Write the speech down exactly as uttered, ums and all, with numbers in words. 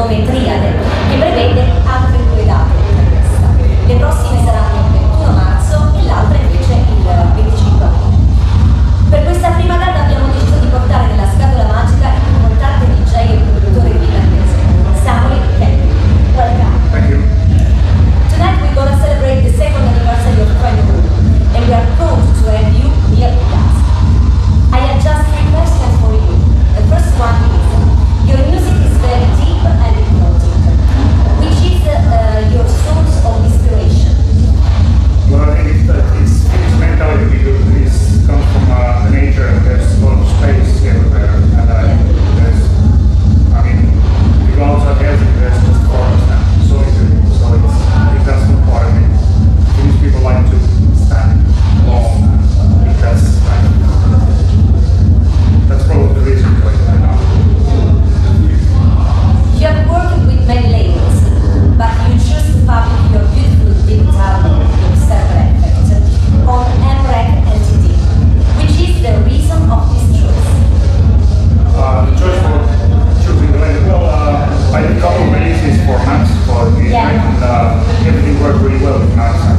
nome Triade, che prevede altre due date per questa. Le prossime saranno il ventuno marzo e l'altra invece il venticinque aprile. Per questa prima data abbiamo deciso di portare nella scatola magica il più importante D J e produttore finlandese, Samuli Kemppi. Welcome. Thank you. Tonight we're gonna celebrate the second anniversary of Friendwood, and we are proud to have you here with us. I have just three questions for you. The first one is, your music is very deep and hypnotic. Which is uh, your source of inspiration? Well, I think it's, uh, it's, it's mentality because this comes from uh, the nature. There's a lot of space everywhere, and uh, there's, I mean, we go outside everything, there's just forest and solitude, so it's, I think that's what part of it. These people like to stand alone, and I think that's kind of, that's probably the reason for it right now. You have worked with many labels, but you choose to publish your beautiful debut album, Observer Effect, on M R E C L T D. Which is the reason of this choice? Uh, the choice for choosing the label, well, uh, I did a couple of releases for Max, for the Yeah. and uh, everything worked really well with Max.